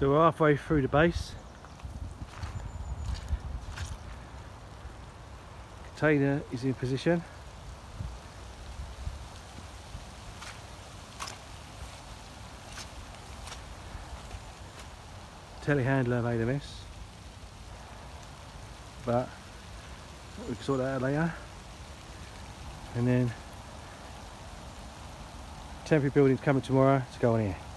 So we're halfway through the base. Container is in position. Telehandler made a mess, but we can sort that out later. And then temporary building's coming tomorrow to go on here.